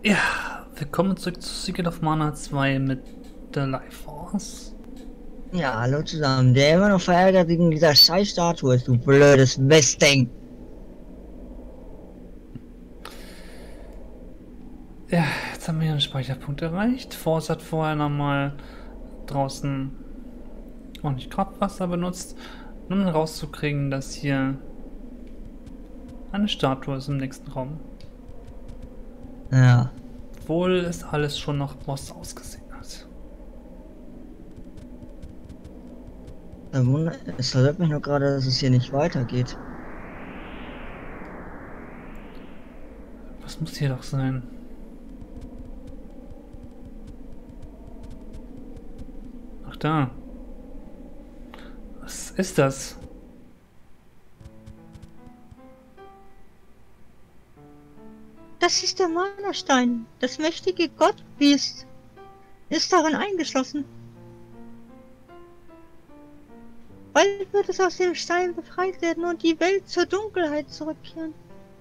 Ja, willkommen zurück zu Secret of Mana 2 mit der Life Force. Ja, hallo zusammen. Der immer noch verärgert wegen dieser scheiß Statue ist, du blödes Mistding. Ja, jetzt haben wir hier einen Speicherpunkt erreicht. Force hat vorher nochmal draußen ordentlich Kraftwasser benutzt, um rauszukriegen, dass hier eine Statue ist im nächsten Raum. Ja. Obwohl es alles schon nach Boss ausgesehen hat. Es verwirrt mich nur gerade, dass es hier nicht weitergeht. Was muss hier doch sein? Ach da. Was ist das? Das ist der Mana-Stein. Das mächtige Gottbiest ist darin eingeschlossen. Bald wird es aus dem Stein befreit werden und die Welt zur Dunkelheit zurückkehren.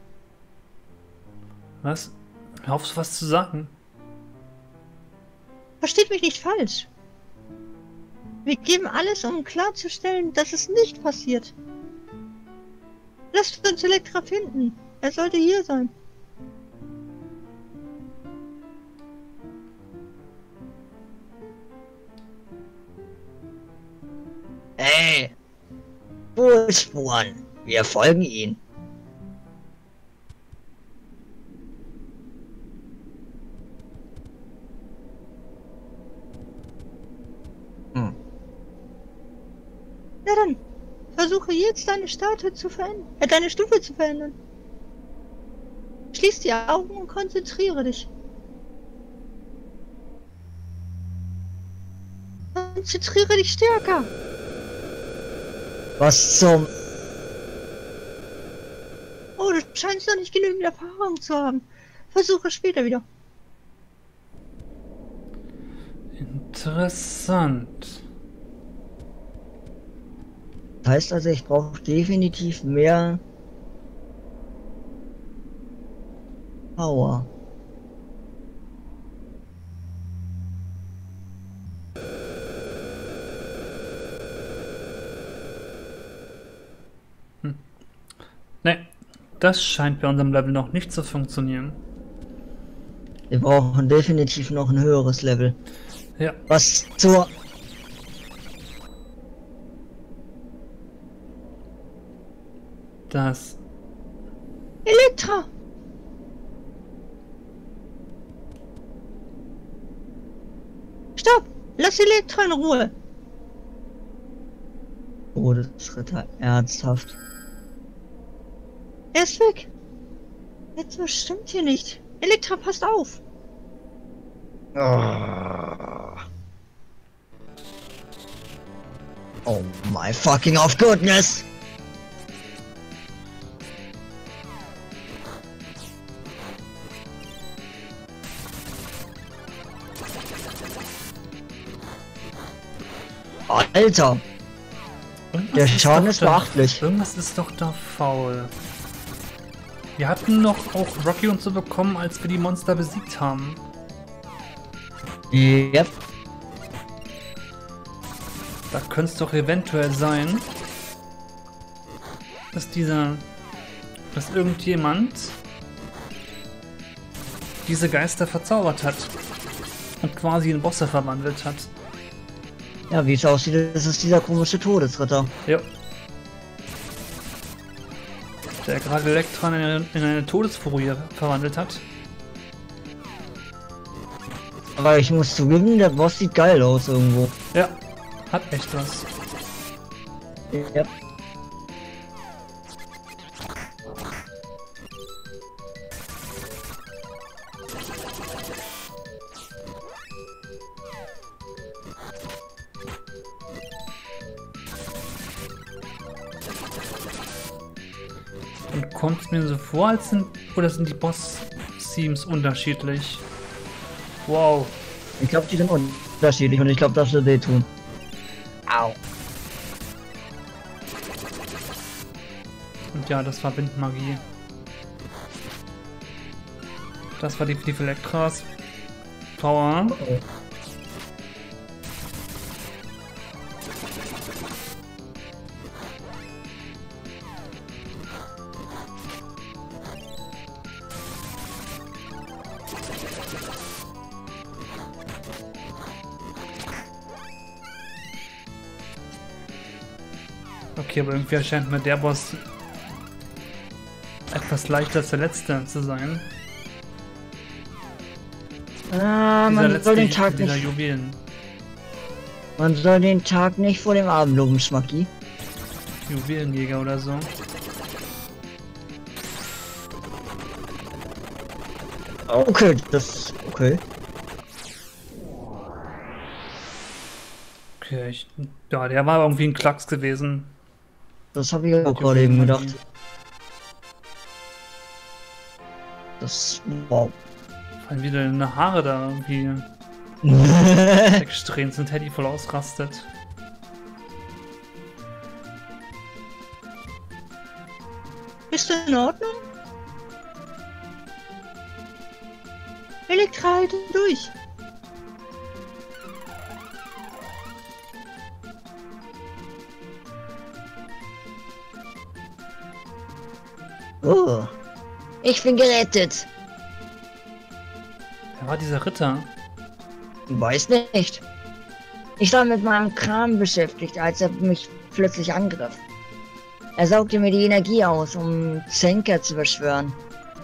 Was? Hör auf, was zu sagen. Versteht mich nicht falsch. Wir geben alles, um klarzustellen, dass es nicht passiert. Lasst uns Elektra finden. Er sollte hier sein. Hey! Spuren. Wir folgen ihm. Na dann, versuche jetzt deine Statue zu verändern, deine Stufe zu verändern. Schließ die Augen und konzentriere dich. Konzentriere dich stärker. Was zum... Oh, du scheinst noch nicht genügend Erfahrung zu haben. Versuche später wieder. Interessant. Das heißt also, ich brauche definitiv mehr Power. Ne, das scheint bei unserem Level noch nicht zu funktionieren. Wir brauchen definitiv noch ein höheres Level. Ja. Was zur... Das... Elektra! Stopp! Lass Elektra in Ruhe! Todesritter, ernsthaft. Er ist weg! Etwas stimmt hier nicht. Elektra, passt auf! Oh my fucking of goodness! Alter! Der Schaden ist beachtlich. Irgendwas ist doch da faul. Wir hatten noch auch Rocky und so bekommen, als wir die Monster besiegt haben. Yep. Da könnte es doch eventuell sein, dass irgendjemand diese Geister verzaubert hat und quasi in Bosse verwandelt hat. Ja, wie es aussieht, das ist dieser komische Todesritter. Ja. Der gerade Elektra in eine Todesfurie verwandelt hat. Aber ich muss zugeben, der Boss sieht geil aus irgendwo. Ja, hat echt was. Yep. Und kommt es mir so vor, oder sind die Boss-Themes unterschiedlich? Wow. Ich glaube, die sind unterschiedlich und ich glaube, das wird wehtun. Au. Und ja, das war Windmagie. Das war definitiv Elektras Power. Oh. Okay, aber irgendwie erscheint mir der Boss etwas leichter als der letzte zu sein. Ah, Dieser man letzte soll den Tag dieser nicht. Juwelen. Man soll den Tag nicht vor dem Abend loben, Schmacki. Juwelenjäger oder so. Okay, das. Okay. Okay, ja, der war irgendwie ein Klacks gewesen. Das habe ich auch gerade eben gedacht. Das. Wow. Vor allem wieder eine Haare da irgendwie wegstreuen sind, Teddy voll ausrastet. Bist du in Ordnung? Elektra, halte durch. Oh. Ich bin gerettet. Wer war dieser Ritter? Weiß nicht. Ich war mit meinem Kram beschäftigt, als er mich plötzlich angriff. Er saugte mir die Energie aus, um Zenker zu beschwören.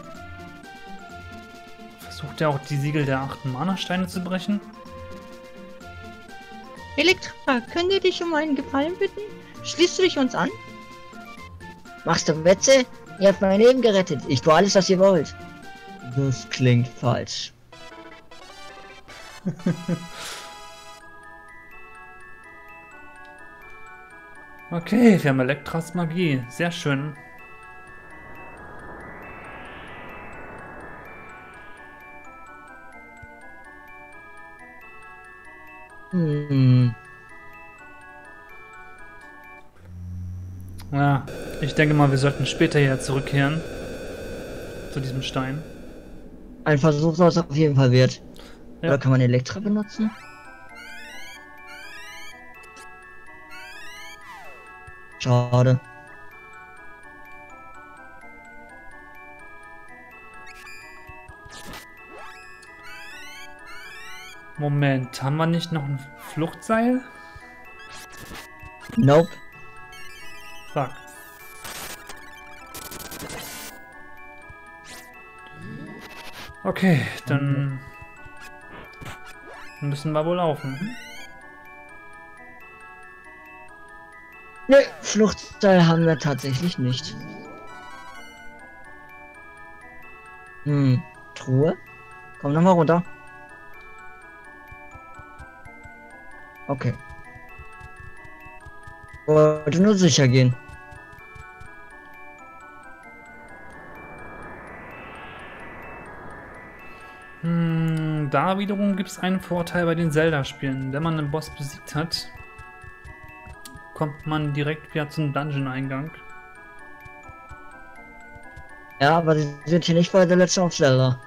Versucht er auch die Siegel der 8 Mana-Steine zu brechen? Elektra, können wir dich um einen Gefallen bitten? Schließt du dich uns an? Machst du Witze? Ihr habt mein Leben gerettet. Ich tue alles, was ihr wollt. Das klingt falsch. Okay, wir haben Elektras Magie. Sehr schön. Ja, ich denke mal, wir sollten später hier zurückkehren. Zu diesem Stein. Ein Versuch soll es auf jeden Fall wert. Ja. Oder kann man Elektra benutzen? Schade. Moment, haben wir nicht noch ein Fluchtseil? Nope. Fuck. Okay, dann müssen wir wohl laufen. Nö, Fluchtseil haben wir tatsächlich nicht. Truhe? Komm nochmal runter. Okay. Wollte nur sicher gehen. Da wiederum gibt es einen Vorteil bei den Zelda-Spielen. Wenn man einen Boss besiegt hat, kommt man direkt wieder zum Dungeon-Eingang. Ja, aber sie sind hier nicht bei der letzten of Zelda.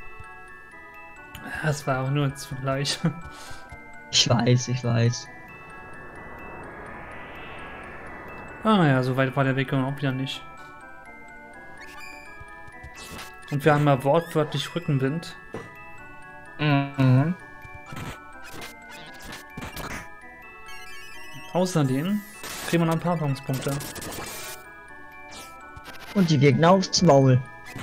Das war auch nur ein Vergleich. Ich weiß, ich weiß. Ah ja, so weit war der Weg auch wieder nicht. Und wir haben ja wortwörtlich Rückenwind. Mhm. Außerdem kriegen wir noch ein paar Erfahrungspunkte. Und die Gegner aufs Maul.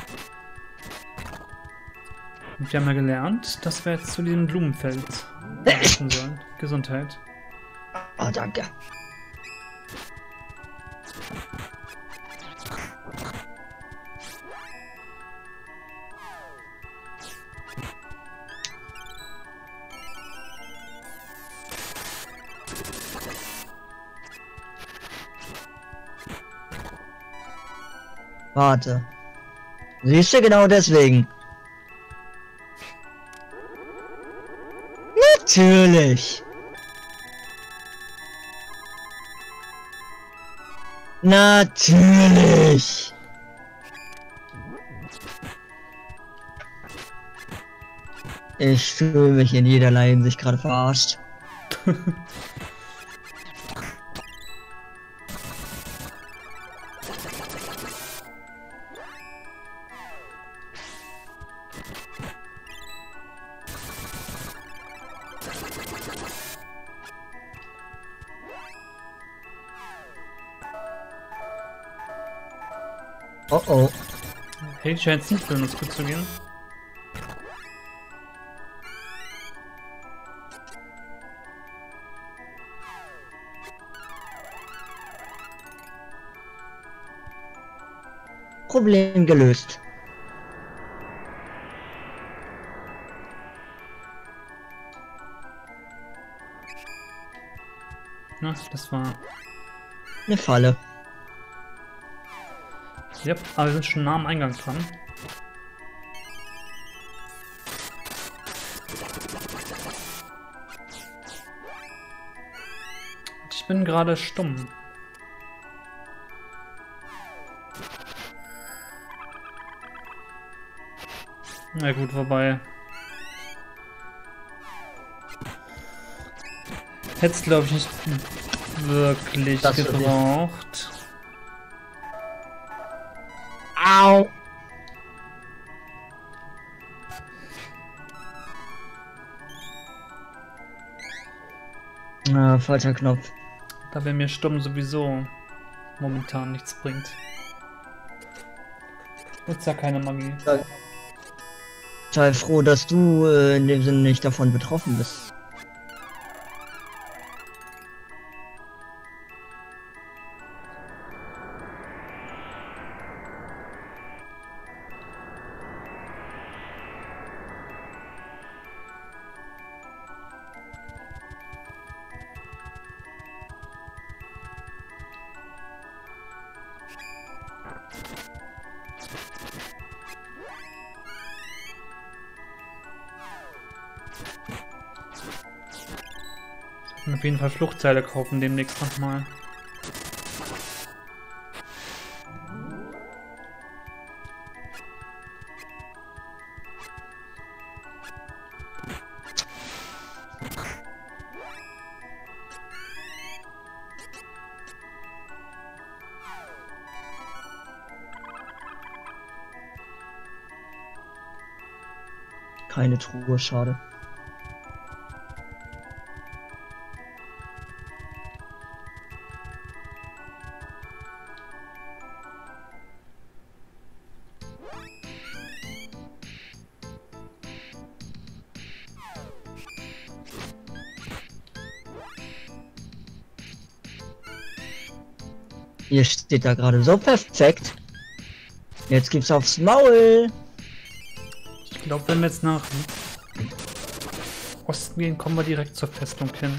Und wir haben ja gelernt, dass wir jetzt zu diesem Blumenfeld laufen sollen. Gesundheit. Oh, danke. Warte. Siehst du, genau deswegen. Natürlich. Natürlich. Ich fühle mich in jederlei Hinsicht gerade verarscht. Oh oh. Hey, scheint es nicht für uns gut zu gehen. Problem gelöst. Na, das war... Eine Falle. Ja, aber wir sind schon nah am Eingang dran. Ich bin gerade stumm. Na gut, wobei. Hätte es glaube ich nicht wirklich Das wird gebraucht. Au! Ah, falscher Knopf. Da wäre mir stumm sowieso momentan nichts bringt. Nutzt ja keine Magie. Sei froh, dass du in dem Sinne nicht davon betroffen bist. Auf jeden Fall Fluchtseile kaufen demnächst nochmal. Keine Truhe, schade. Ihr steht da gerade so perfekt. Jetzt gibt's aufs Maul. Ich glaube, wenn wir jetzt nach Osten gehen, kommen wir direkt zur Festung hin.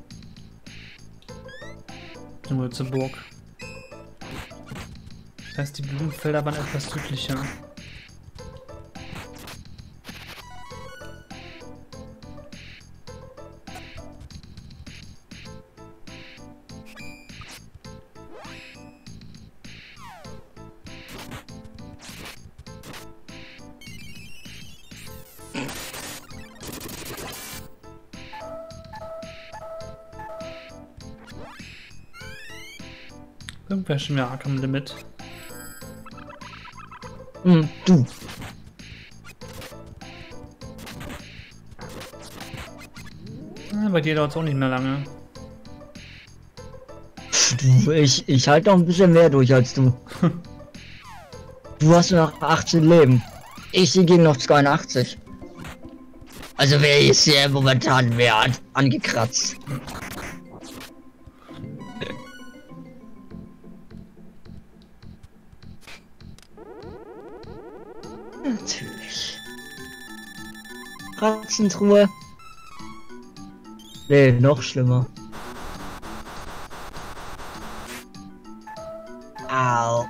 Nur zur Burg. Das heißt, die Blumenfelder waren etwas südlicher. Irgendwer schon wieder arg am Limit. Du. Bei dir dauert es auch nicht mehr lange. Du, ich halte noch ein bisschen mehr durch als du. Du hast nur noch 18 Leben. Ich gegen noch 82. Also wer ist hier momentan mehr angekratzt? Natürlich. Ratzentruhe. Nee, noch schlimmer. Au.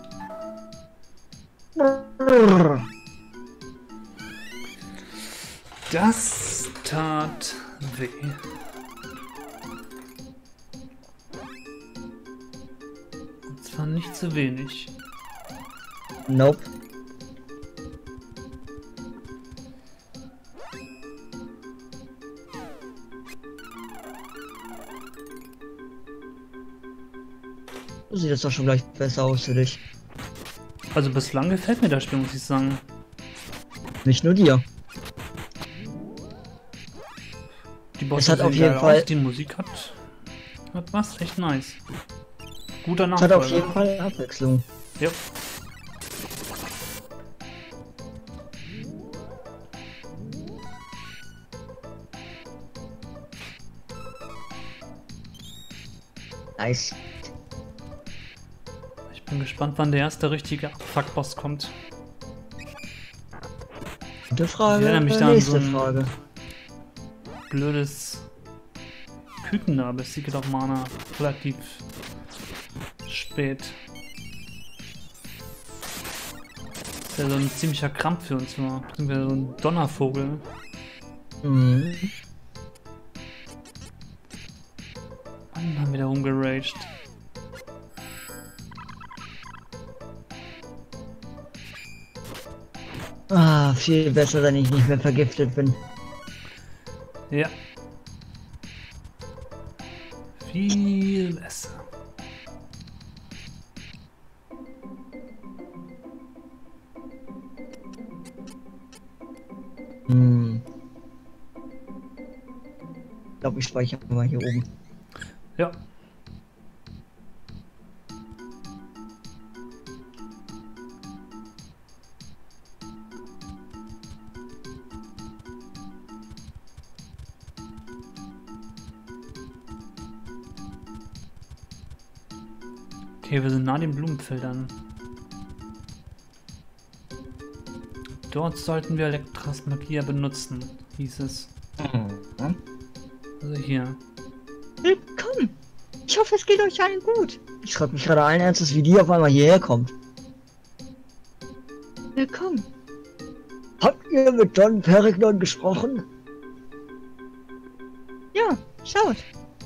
Das tat weh. Und zwar nicht zu wenig. Nope. So sieht das doch schon gleich besser aus für dich. Also bislang gefällt mir das Spiel, muss ich sagen. Nicht nur dir. Die Bosse Es hat sehen auf jeden geil Fall- aus, die Musik hat was, echt nice. Guter Es hat auf Nachfolger. jeden Fall Abwechslung. Ja. Nice. Ich bin gespannt, wann der erste richtige Fuckboss kommt. Gute Frage. Ich erinnere mich da an Nächste so ein- Frage. Blödes Küken da, aber es geht auf Mana relativ spät. Das ist ja so ein ziemlicher Krampf für uns war. Sind wir so ein Donnervogel. Mhm. Mann, haben wir da rumgeraged. Ah, viel besser, wenn ich nicht mehr vergiftet bin. Ja. Viel besser. Hm. Ich glaube, ich speichere mal hier oben. Ja. Okay, wir sind nah den Blumenfeldern. Dort sollten wir Elektras Magia benutzen, hieß es. Mhm. Also hier. Willkommen. Ich hoffe, es geht euch allen gut. Ich frage mich gerade allen Ernstes, wie die auf einmal hierher kommt. Willkommen. Habt ihr mit Don Perignon gesprochen? Ja, schaut.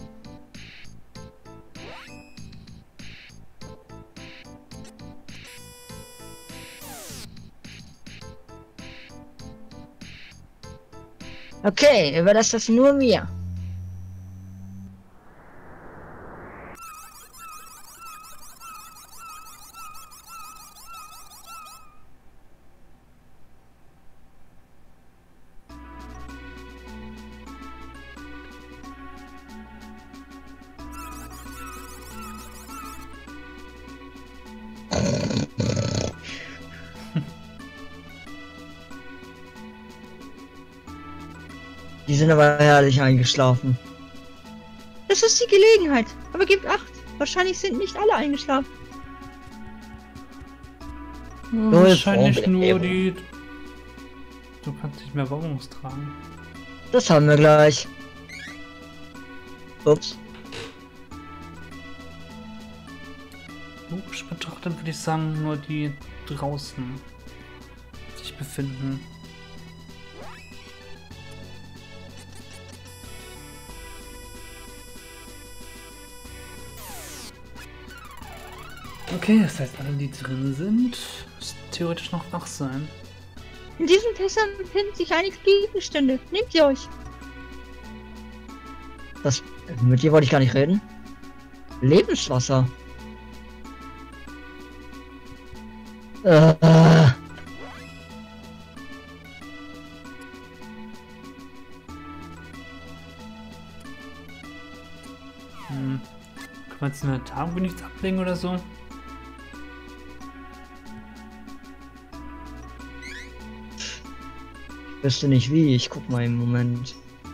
Okay, überlasst das nur mir. Die sind aber herrlich eingeschlafen. Das ist die Gelegenheit. Aber gebt acht. Wahrscheinlich sind nicht alle eingeschlafen. Wahrscheinlich Problem. nur die... Du kannst nicht mehr Bonbons tragen. Das haben wir gleich. Ups. Logisch betrachtet würde ich sagen, nur die draußen sich befinden. Okay, das heißt, alle, die drin sind, müssen theoretisch noch wach sein. In diesen Fässern befinden sich einige Gegenstände. Nehmt sie euch. Das, mit dir wollte ich gar nicht reden. Lebenswasser. Äh. Kann man jetzt in der Tagung nichts ablegen oder so? Ich wüsste nicht wie, ich guck mal im Moment.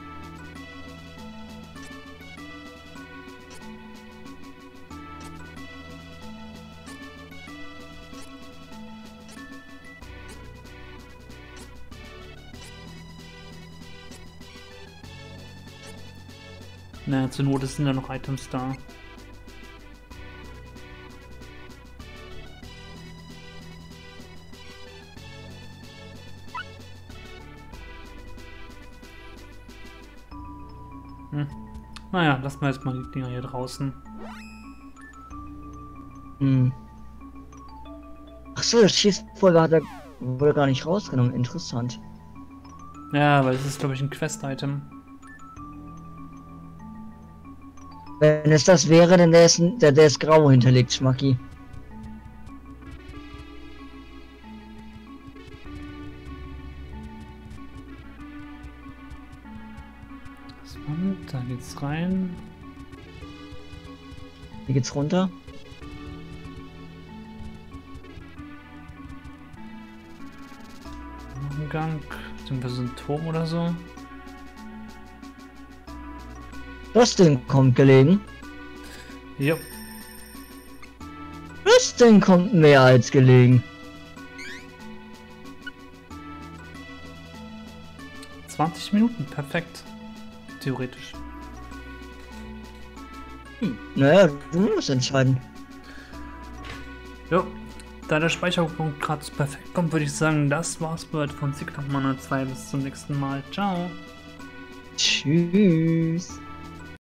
Naja, zur Not sind ja noch Items da. Naja, lassen wir jetzt mal die Dinger hier draußen. Hm. Achso, das Schießpulver hat er wurde gar nicht rausgenommen. Interessant. Ja, weil es ist, glaube ich, ein Quest-Item. Wenn es das wäre, dann der ist grau hinterlegt, Schmacki. Und da geht's rein. Hier geht's runter. Noch ein Gang. Sind wir so ein Turm oder so? Das Ding kommt gelegen. Jo. Das Ding kommt mehr als gelegen. 20 Minuten, perfekt. Theoretisch. Naja, du musst entscheiden. Jo. Da der Speicherpunkt gerade perfekt kommt, würde ich sagen, das war's für heute von Sigma 2. Bis zum nächsten Mal. Ciao. Tschüss.